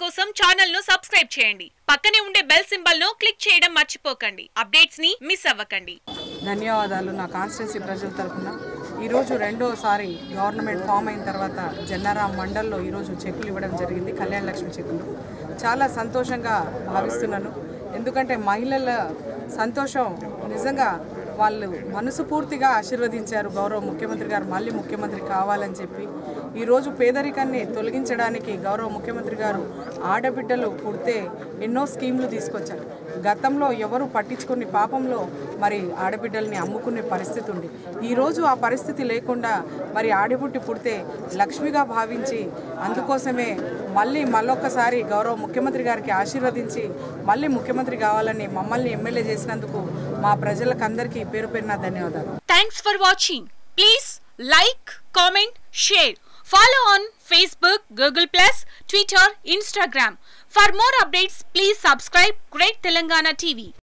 కోసం ఛానల్ ను సబ్స్క్రైబ్ చేయండి. పక్కనే ఉండే బెల్ సింబల్ ను క్లిక్ చేయడం మర్చిపోకండి. అప్డేట్స్ ని మిస్ అవ్వకండి. ధన్యవాదాలు. నా కాన్స్టిట్యున్సీ ప్రజల తరపున ఈరోజు రెండోసారి గవర్నమెంట్ ఫామ్ అయిన తర్వాత జన్నారాం మండల్లో ఈరోజు చెక్కులు ఇవ్వడం జరిగింది. KalyanaLakshmi చెక్కులు చాలా సంతోషంగా భావిస్తున్నాను. ఎందుకంటే మహిళల సంతోషం నిజంగా వాళ్ళు మనసు పూర్తిగా ఆశీర్వదించారు. గౌరవ ముఖ్యమంత్రి గారు మళ్ళీ ముఖ్యమంత్రి కావాలని చెప్పి ఈరోజు పేదరికాన్ని తొలగించడానికి గౌరవ ముఖ్యమంత్రి గారు ఆడబిడ్డలు పుడితే ఎన్నో స్కీమ్లు తీసుకొచ్చారు. గతంలో ఎవరు పట్టించుకుని పాపంలో మరి ఆడబిడ్డల్ని అమ్ముకునే పరిస్థితి ఉంది. ఈరోజు ఆ పరిస్థితి లేకుండా మరి ఆడబిడ్డ పుడితే లక్ష్మిగా భావించి అందుకోసమే మళ్ళొక్కసారి గౌరవ ముఖ్యమంత్రి గారికి ఆశీర్వదించి మళ్ళీ ముఖ్యమంత్రి కావాలని మమ్మల్ని ఎమ్మెల్యే చేసినందుకు మా ప్రజలకందరికీ పేరు పేరున ధన్యవాదాలు. Thanks for watching. Please like, comment, share. Follow on Facebook, Google+, Twitter, Instagram. For more updates, please subscribe Great Telangana TV.